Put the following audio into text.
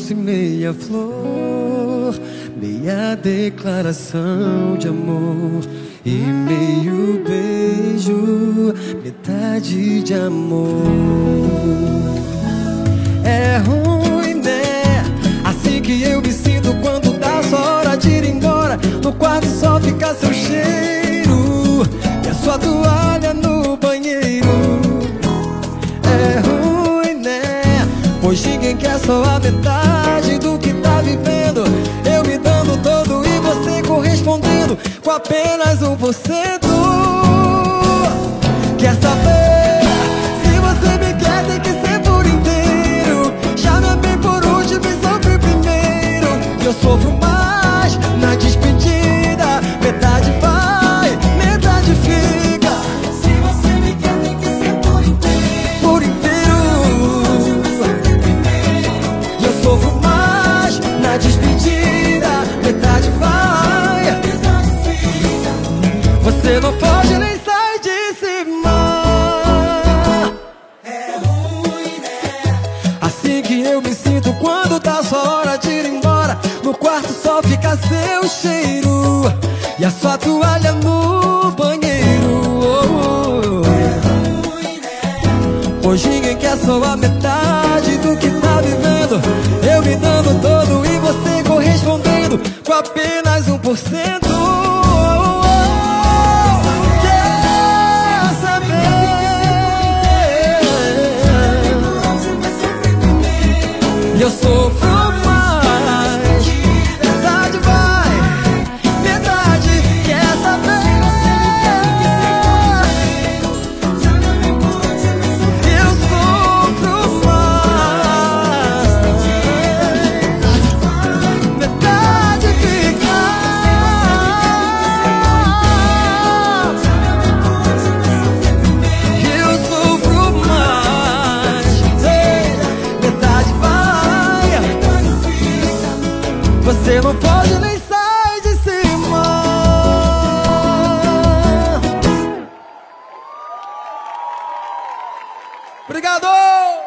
fosse meia flor, meia declaração de amor e meio beijo, metade de amor. É ruim, né? Assim que eu me sinto quando dá só hora de ir embora. No quarto só fica seu cheiro e a sua toalha no banheiro. É ruim, né? Pois ninguém quer só a metade do que tá vivendo. Eu me dando todo e você correspondendo com apenas 1%. Quer saber? Se você me quer, tem que ser por inteiro. Já me amei por último e sofri primeiro. Eu sofro mais na despedida. Metade vai, metade fica. Se você me quer, tem que ser por inteiro. Por inteiro. Eu sofro mais na despedida. Metade vai, Metade fica. você não pode nem sair de cima. É ruim, né? Assim que eu me sinto quando tá só hora de ir embora. No quarto só fica seu cheiro e a sua toalha no banheiro. É ruim, né? Pois ninguém quer só a metade do que tá vivendo. Eu me dando todo e você correspondendo com apenas 1%. Quer saber? E eu sofro mais. Metade vai, metade quer saber. Eu sofro mais. Metade fica. Eu sofro mais. Metade vai. Você não pode nem sair de cima. Obrigado!